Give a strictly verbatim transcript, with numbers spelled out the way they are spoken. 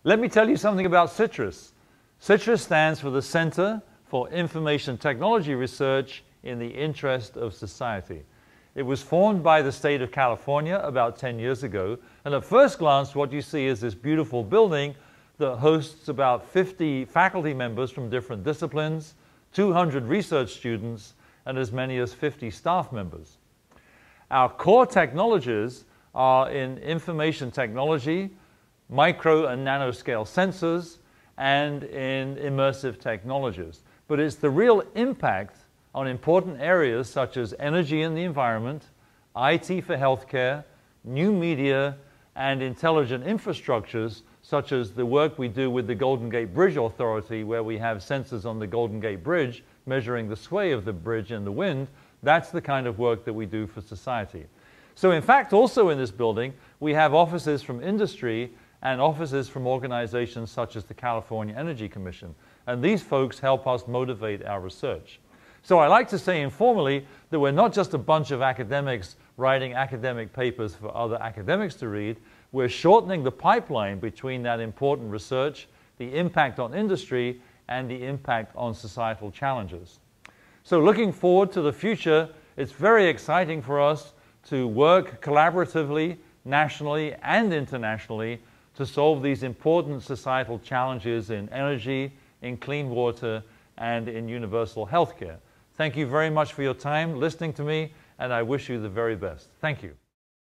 Let me tell you something about CITRIS. CITRIS stands for the Center for Information Technology Research in the Interest of Society. It was formed by the state of California about ten years ago, and at first glance what you see is this beautiful building that hosts about fifty faculty members from different disciplines, two hundred research students, and as many as fifty staff members. Our core technologies are in information technology, micro and nanoscale sensors, and in immersive technologies. But it's the real impact on important areas such as energy and the environment, I T for healthcare, new media, and intelligent infrastructures such as the work we do with the Golden Gate Bridge Authority, where we have sensors on the Golden Gate Bridge measuring the sway of the bridge and the wind. That's the kind of work that we do for society. So in fact, also in this building, we have offices from industry and offices from organizations such as the California Energy Commission. And these folks help us motivate our research. So I like to say informally that we're not just a bunch of academics writing academic papers for other academics to read. We're shortening the pipeline between that important research, the impact on industry, and the impact on societal challenges. So looking forward to the future, it's very exciting for us to work collaboratively, nationally and internationally, to solve these important societal challenges in energy, in clean water, and in universal healthcare. Thank you very much for your time listening to me, and I wish you the very best. Thank you.